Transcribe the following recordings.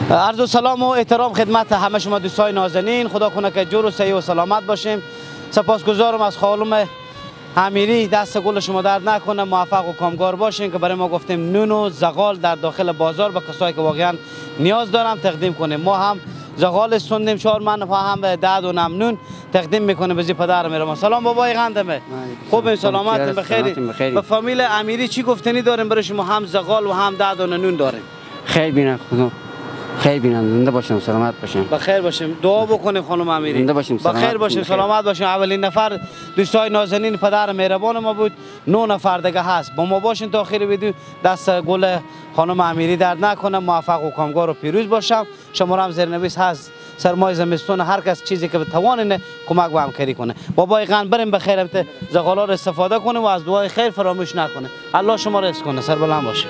عرض و سلام و احترام خدمت همه شما دوستای نازنین. خدا کنه که جور و صحیح و سلامت باشیم. سپاسگزارم از خانم امیری، دست گل شما درد نکنه، موفق و کامگار باشین که برای ما گفتیم نون و زغال در داخل بازار به کسایی که واقعا نیاز دارم تقدیم کنیم. ما هم زغال سوندیم 4 من و هم داد و نون تقدیم میکنیم به پدر میرم. سلام بابای قندمه، خوب سلامت بخیر؟ به فامیل امیری چی گفتنی داریم برای شما؟ هم زغال و هم داد و نون داریم. خیر بینم خدا، خیر بینم، زنده باشیم، سلامت باشیم، بخیر باشیم. دعا بکنیم خانم امیری، زنده باشیم، بخیر باشیم، سلامت باشیم. اولین نفر دوستای نازنین پدر مهربان ما بود. 9 نفر دیگه هست با ما باشین تا آخر ویدیو. دست گل خانم امیری درد نکنه، موفق و کامگار و پیروز باشم. شماره هم زیرنویس هست. سرمای زمستون هر کس چیزی که بتوانه کمک و همکاری کنه. بابای قند بریم بخیر زغالا رو استفاده کنه و از دعای خیر فراموش نکنه. الله شما رو حفظ کنه، سر بلند باشه.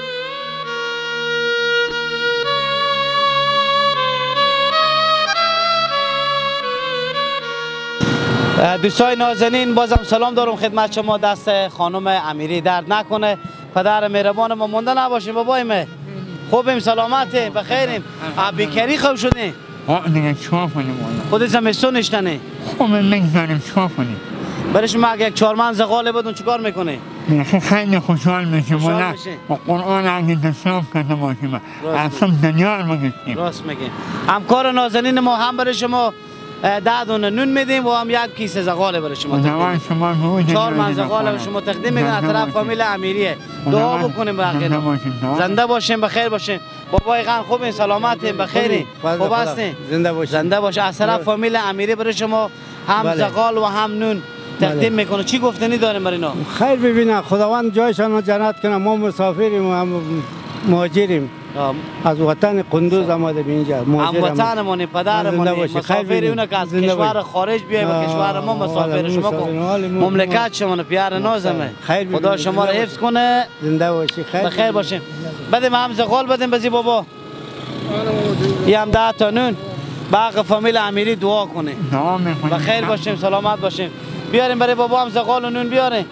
دوستای نازنین بازم سلام دارم خدمت شما. دست خانم امیری درد نکنه، پدر مهربان ما مونده نباشیم. بابای ما خوبیم، سلامتیم، بخیریم. بیکاری خوب شدین؟ دیگه چیکار کنیم والا؟ خود زمستون نشتنه. خب میگذاریم چیکار کنیم؟ برای شما اگه یک 4 من زغال بدون چیکار میکنه؟ خیلی خوشحال میشیم والا. با قرآن اگه دستام کرده باشیم اصلا دنیا رو بگیریم. راست میگین. همکار نازنین ما هم برای شما دادون نون میدیم و هم یک کیسه زغال برای شما تقدیم. 4 من زغال برای شما تقدیم میدیم از طرف فامیل امیریه. دعا بکنیم باقی. زنده باشیم، بخیر باشیم. بابای قند خوبین، سلامتین، بخیرین، خوب هستین؟ زنده باشین. زنده باش. از طرف فامیل امیری برای شما هم زغال و هم نون تقدیم میکنه. چی گفتنی داریم برای اینا؟ خیر ببینه، خداوند جایشان جنت کنه. ما مسافریم و هم مهاجریم. از وطن قندوز آمده به اینجا. هم وطنمون، پدرمون، مسافر اونه که از کشور خارج بیایم و کشور ما مسافر. شما مملکت شما پیار نازمه. خدا شما رو حفظ کنه. زنده باشی، خیر بخیر باشیم. بدیم هم زغال بدیم بزی بابا. یه هم 10 تا نون. باقی فامیل امیری دعا کنه. بخیر باشیم، سلامت باشیم. بیاریم برای بابا هم زغال و نون بیاریم.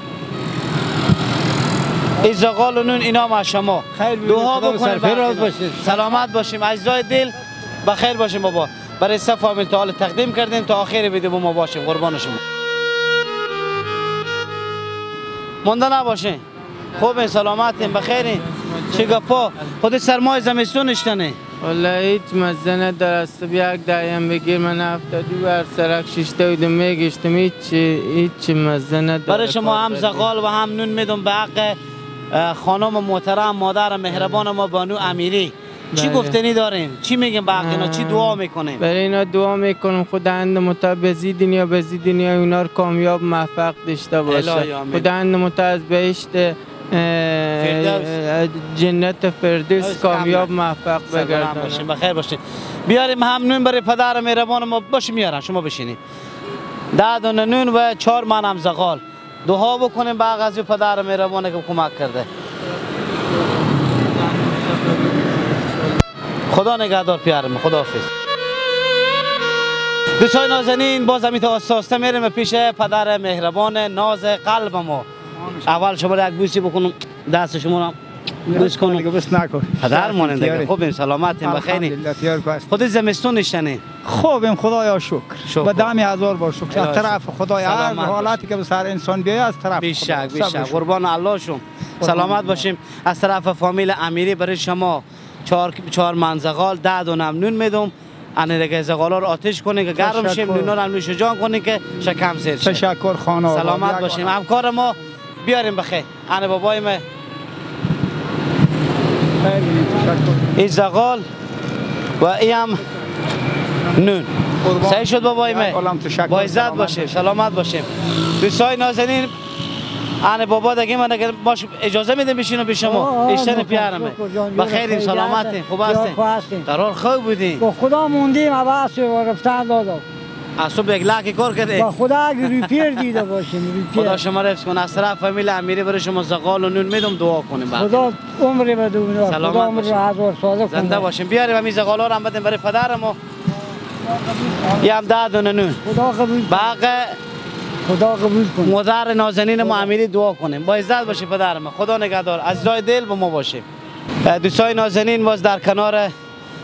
این زغال و نون اینا ما شما دعا بکنیم سلامت باشیم. عزیزای دل بخیر باشیم بابا. برای سه فامیل تا حال تقدیم کردیم تا آخر ویدیو با ما باشیم. قربان شما. مونده نباشین. خوبین، سلامتین، بخیرین. چه گپا؟ خود سرمای زمستون نشتنه. والله هیچ مزه نداره. است یک دایم بگیر من 72 بر سرک شیشته بودم میگشتم هیچ مزه نداره. برای شما هم زغال و هم نون میدم به حق خانم محترم مادر مهربان ما بانو امیری. چی گفتنی داریم؟ چی میگیم به حق اینا؟ چی دعا میکنیم؟ برای اینا دعا میکنم خداوند متعال بزی دنیا اونا رو کامیاب موفق داشته باشه. خداوند متعال از بهشت جنت فردوس کامیاب موفق بگردونه. بخیر باشین. بیاریم هم نون برای پدر مهربان ما باشه. میارم شما بشینید. 10 نون و 4 من هم زغال. دعا بکنیم به آغازی پدر مهربانه که کمک کرده. خدا نگهدار پیارم. خدا حافظ. دوستای نازنین باز همی تا آساسته میریم پیش پدر مهربان ناز قلب ما. اول شما یک بوسی بکنم، دست شما رو بوس کنم. بس نکن. پدر ماننده خوبیم، سلامتیم، بخیرین. خود زمستون نشتنین. خوبیم خدایا شکر. با دم هزار بار شکر. از طرف خدای هر حالاتی که به سر انسان بیاید از طرف بیشک قربان الله شم. سلامت باشیم. از طرف فامیل امیری برای شما 4 من زغال 10 دونه نون میدم. انه دیگه زغالا رو آتش کنین که گرم شیم، نونا رو نوش جان کنین که شکم سیر شه. تشکر خانواده. سلامت باشیم. همکار ما بیاریم بخیر. انه بابای ما این زغال و این هم نون. صحیح شد بابای ما. با عزت باشیم، سلامت باشیم. دوستای نازنین انه بابا دیگه من اگر باش اجازه میدیم بشینم پیش شما. اشتن پیارمه. بخیریم، سلامتین، خوب هستین؟ قرار خوب بودین؟ با خدا موندیم عباس و رفتن دادم. اصوب یک لکی کار کرده؟ با خدا اگر ریپیر دیده باشیم. خدا شما رو حفظ کنه. از طرف فامیل امیری برای شما زغال و نون میدم دعا کنیم. خدا عمری بدون. خدا عمر هزار ساله کنه. زنده باشیم. بیاریم همین زغالا رو هم بدیم برای پدر ما. یه هم 10 دونه نون. خدا قبول باقی خدا قبول کنه. مادر نازنین ما امیری دعا کنیم. با عزت باشی پدر ما. خدا نگهدار. عزیزای دل با ما باشیم. دوستای نازنین باز در کنار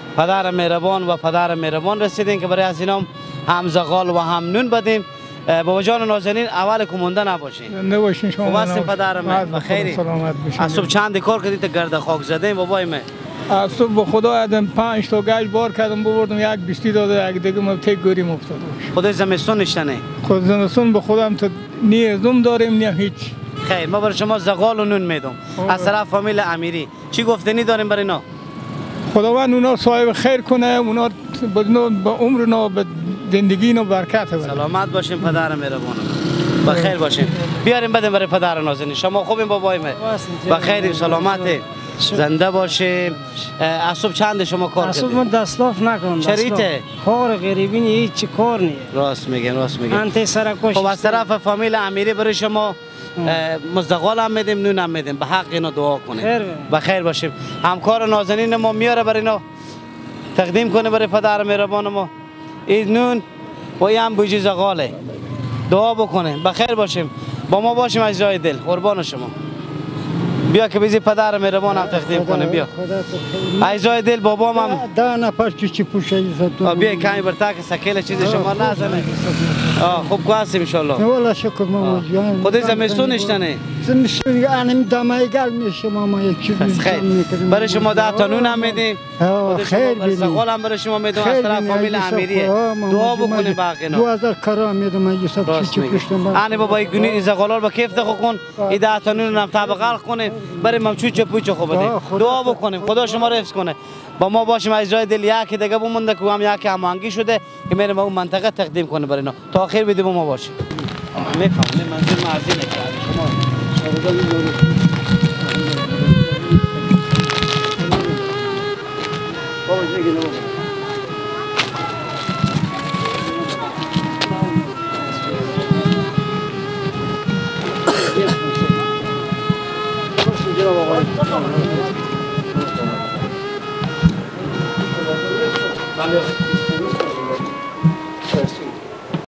پدر مهربان و پدر مهربان رسیدین که برای از اینام هم زغال و هم نون بدیم. بابا جان نازنین اول کمونده نباشین. نباشین شما. خوب هستین پدر من؟ بخیری؟ سلامت باشین. از صبح چند کار کردید تا گرد خاک زدین بابای من؟ از صبح به خدا ادم 5 تا گاج بار کردم بردم یک بیستی داده یک دیگه ما تک گوریم افتاده باشه. خودش زمستون نشتنه؟ خود زمستون به خودم تا نی زم داریم نی هیچ. خیر ما برای شما زغال و نون میدم. از طرف فامیل امیری چی گفتنی داریم برای اینا؟ خداوند اونا صاحب خیر کنه، اونا با عمر و به زندگی و برکت بده. سلامت باشین پدر مهربانم. بخیر باشین. بیاریم بدیم برای پدر نازنین. شما خوبین بابای من؟ بخیر سلامت. زنده باشیم. از صبح چند شما کار کردید؟ از صبح دستلاف نکنم. چریته؟ کار غریبی هیچ کار نیست. راست میگن راست میگن. انت سرکوش. خب از طرف فامیل امیری برای شما مزدقال هم میدیم نون هم میدیم. به حق اینا دعا کنیم. بخیر باشیم. همکار نازنین ما میاره برای اینا تقدیم کنه برای پدر مهربان ما. این نون و این هم بوجی زغاله. دعا بکنه. بخیر باشیم. با ما باشیم از جای دل. قربان شما. بیا که بیزی پدر مهربان هم تقدیم کنیم. بیا از جای دل بابام هم ده نفر چی پوشه بیا کمی برتا که سکیل چیز شما نزنه. خوب که هستیم انشالله. والا شکر ماما جان. خودی زمستون نشتنه؟ زمستون انم دمای گل میشه ماما یک چیز خیر. برای شما 10 تا نون هم میدیم. خیر بیدیم. زغال هم برای شما میدیم از طرف فامیل امیریه. دعا بکنیم باقی اینا. 2000 کرا میدم من یه چی پشتم. آنی بابا گونی زغالار با کیف دخو کن. این 10 تا نون هم طبقه کنیم. برای ممچوچ پوچ خوب بدیم. دعا بکنیم خدا شما رو حفظ کنه. با ما باشیم از جای دل یکی دیگه بمونده که هم یکی هماهنگی شده که میریم به اون منطقه تقدیم کنه برای اینا. تا آخر بدیم با ما باشیم. میفهمم منظور معزینه شما. بابا دیگه نو. Vale.